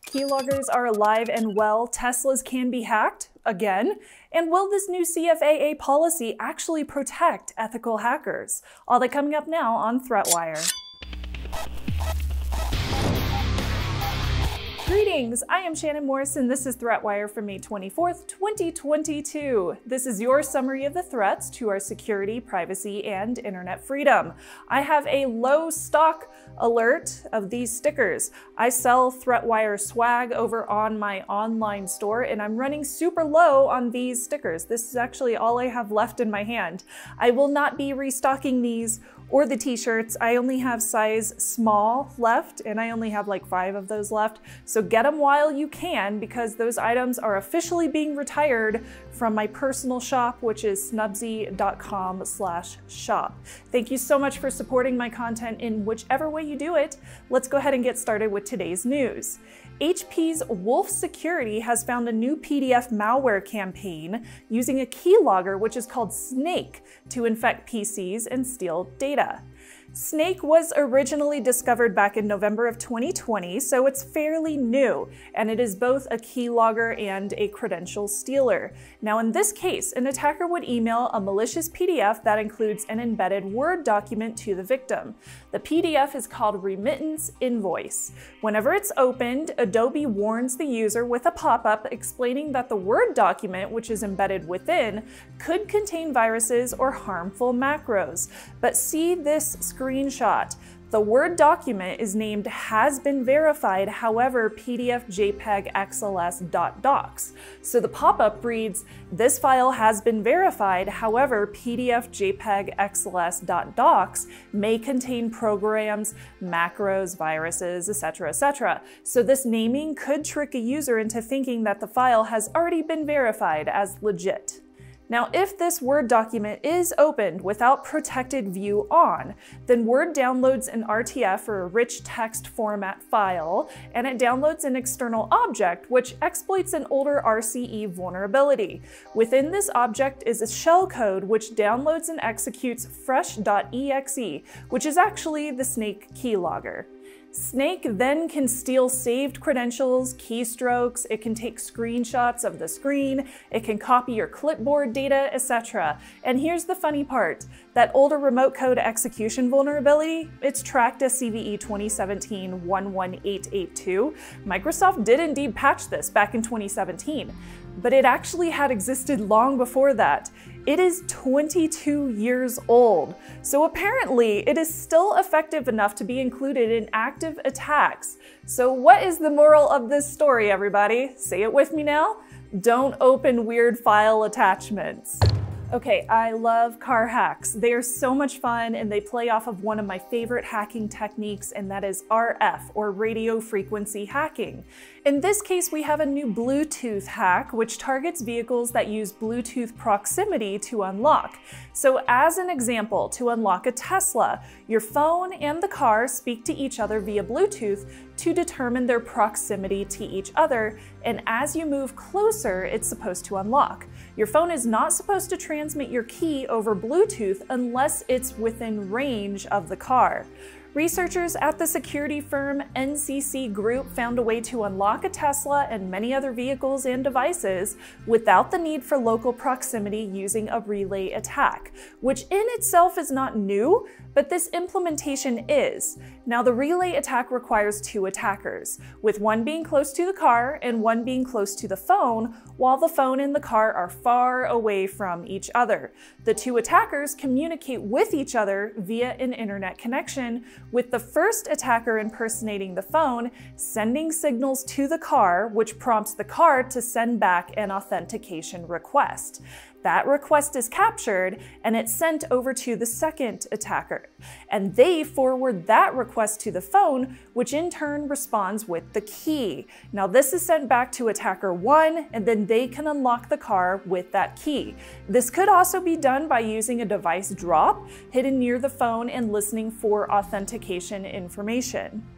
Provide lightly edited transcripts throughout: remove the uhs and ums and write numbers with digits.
Keyloggers are alive and well, Teslas can be hacked, again, and will this new CFAA policy actually protect ethical hackers? All that coming up now on ThreatWire. Greetings, I am Shannon Morse and this is ThreatWire for May 24th, 2022. This is your summary of the threats to our security, privacy, and internet freedom. I have a low stock alert of these stickers. I sell ThreatWire swag over on my online store and I'm running super low on these stickers. This is actually all I have left in my hand. I will not be restocking these or the t-shirts. I only have size small left and I only have like 5 of those left. So get them while you can because those items are officially being retired from my personal shop, which is snubzy.com/shop. Thank you so much for supporting my content in whichever way you do it. Let's go ahead and get started with today's news. HP's Wolf Security has found a new PDF malware campaign using a keylogger, which is called Snake, to infect PCs and steal data. Snake was originally discovered back in November of 2020, so it's fairly new, and it is both a keylogger and a credential stealer. Now in this case, an attacker would email a malicious PDF that includes an embedded Word document to the victim. The PDF is called Remittance Invoice. Whenever it's opened, Adobe warns the user with a pop-up explaining that the Word document, which is embedded within, could contain viruses or harmful macros. But see this screenshot. The Word document is named has been verified, however, PDF JPEG XLS.docs. So the pop-up reads, this file has been verified, however, PDF JPEG XLS.docs may contain programs, macros, viruses, etc., etc. So this naming could trick a user into thinking that the file has already been verified as legit. Now, if this Word document is opened without protected view on, then Word downloads an RTF or a rich text format file, and it downloads an external object, which exploits an older RCE vulnerability. Within this object is a shellcode which downloads and executes fresh.exe, which is actually the Snake keylogger. Snake then can steal saved credentials, keystrokes, it can take screenshots of the screen, it can copy your clipboard data, etc. And here's the funny part, that older remote code execution vulnerability, it's tracked as CVE 2017-11882. Microsoft did indeed patch this back in 2017, but it actually had existed long before that. It is 22 years old, so apparently it is still effective enough to be included in active attacks. So what is the moral of this story, everybody? Say it with me now. Don't open weird file attachments. Okay, I love car hacks. They are so much fun and they play off of one of my favorite hacking techniques, and that is RF, or radio frequency hacking. In this case, we have a new Bluetooth hack which targets vehicles that use Bluetooth proximity to unlock. So as an example, to unlock a Tesla, your phone and the car speak to each other via Bluetooth to determine their proximity to each other, and as you move closer, it's supposed to unlock. Your phone is not supposed to transmit your key over Bluetooth unless it's within range of the car. Researchers at the security firm NCC Group found a way to unlock a Tesla and many other vehicles and devices without the need for local proximity using a relay attack, which in itself is not new, but this implementation is. Now the relay attack requires 2 attackers, with one being close to the car and one being close to the phone, while the phone and the car are far away from each other. The 2 attackers communicate with each other via an internet connection, with the first attacker impersonating the phone, sending signals to the car, which prompts the car to send back an authentication request. That request is captured and it's sent over to the second attacker, and they forward that request to the phone, which in turn responds with the key. Now this is sent back to attacker 1, and then they can unlock the car with that key. This could also be done by using a device drop hidden near the phone and listening for authentication information.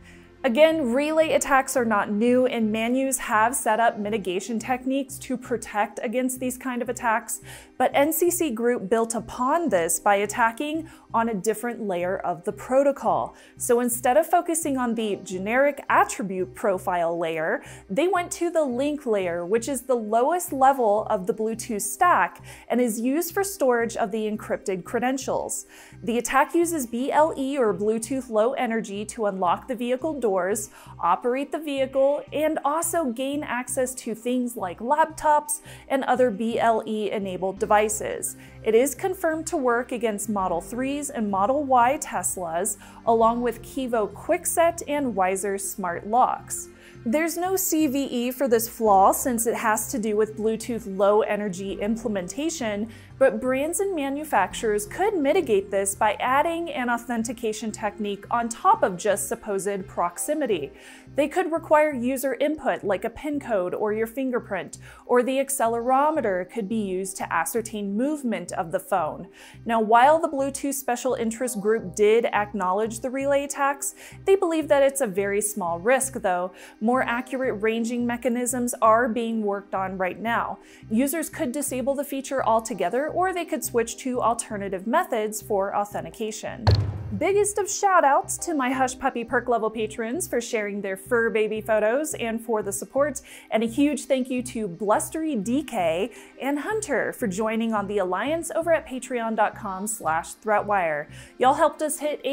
Again, relay attacks are not new, and manus have set up mitigation techniques to protect against these kind of attacks, but NCC Group built upon this by attacking on a different layer of the protocol. So instead of focusing on the generic attribute profile layer, they went to the link layer, which is the lowest level of the Bluetooth stack and is used for storage of the encrypted credentials. The attack uses BLE, or Bluetooth Low Energy, to unlock the vehicle doors, operate the vehicle, and also gain access to things like laptops and other BLE-enabled devices. It is confirmed to work against Model 3s and Model Y Teslas, along with Kevo Quickset and Wiser smart locks. There's no CVE for this flaw since it has to do with Bluetooth Low Energy implementation, but brands and manufacturers could mitigate this by adding an authentication technique on top of just supposed proximity. They could require user input like a PIN code or your fingerprint, or the accelerometer could be used to ascertain movement of the phone. Now, while the Bluetooth Special Interest Group did acknowledge the relay attacks, they believe that it's a very small risk though. More accurate ranging mechanisms are being worked on right now. Users could disable the feature altogether, or they could switch to alternative methods for authentication. Biggest of shout outs to my Hush Puppy Perk level patrons for sharing their fur baby photos and for the support, and a huge thank you to Blustery DK and Hunter for joining on the alliance over at patreon.com/ThreatWire. Y'all helped us hit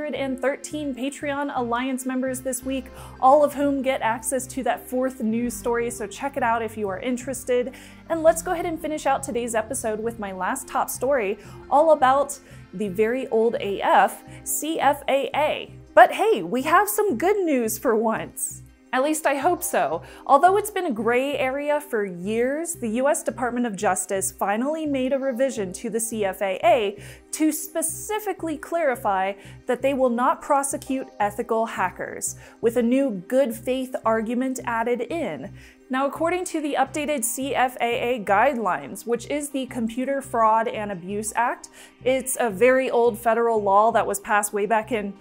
813 Patreon alliance members this week, all of whom get access to that 4th news story, so check it out if you are interested. And let's go ahead and finish out today's episode with my last top story, all about the very old AF CFAA. But hey, we have some good news for once. At least I hope so. Although it's been a gray area for years, the US Department of Justice finally made a revision to the CFAA to specifically clarify that they will not prosecute ethical hackers, with a new good faith argument added in. Now, according to the updated CFAA guidelines, which is the Computer Fraud and Abuse Act, it's a very old federal law that was passed way back in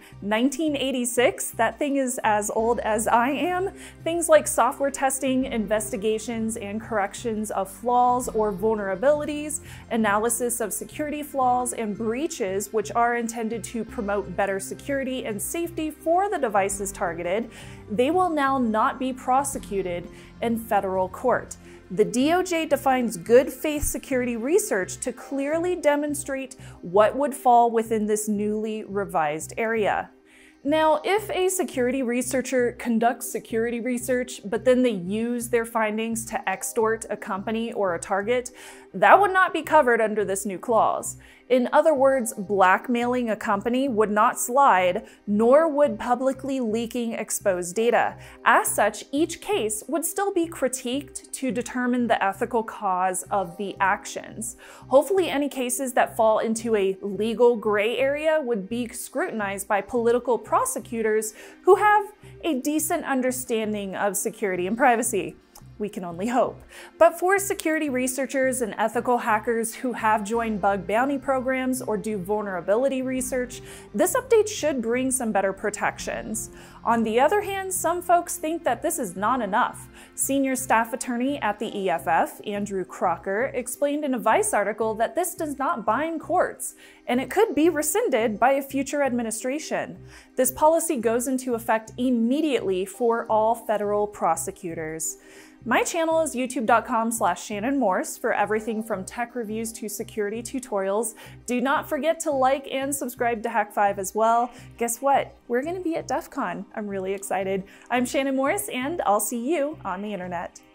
1986. That thing is as old as I am. Things like software testing, investigations and corrections of flaws or vulnerabilities, analysis of security flaws and breaches, which are intended to promote better security and safety for the devices targeted, they will now not be prosecuted in federal court. The DOJ defines good faith security research to clearly demonstrate what would fall within this newly revised area. Now, if a security researcher conducts security research, but then they use their findings to extort a company or a target, that would not be covered under this new clause. In other words, blackmailing a company would not slide, nor would publicly leaking exposed data. As such, each case would still be critiqued to determine the ethical cause of the actions. Hopefully, any cases that fall into a legal gray area would be scrutinized by political prosecutors who have a decent understanding of security and privacy. We can only hope. But for security researchers and ethical hackers who have joined bug bounty programs or do vulnerability research, this update should bring some better protections. On the other hand, some folks think that this is not enough. Senior staff attorney at the EFF, Andrew Crocker, explained in a Vice article that this does not bind courts, and it could be rescinded by a future administration. This policy goes into effect immediately for all federal prosecutors. My channel is youtube.com/Shannon Morse for everything from tech reviews to security tutorials. Do not forget to like and subscribe to Hack5 as well. Guess what? We're going to be at DEF CON. I'm really excited. I'm Shannon Morse, and I'll see you on the internet.